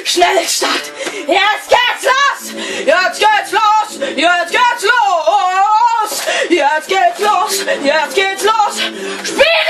Schnellstart. Jetzt geht's los. Jetzt geht's los. Jetzt geht's los. Jetzt geht's los. Jetzt geht's los. Spiel!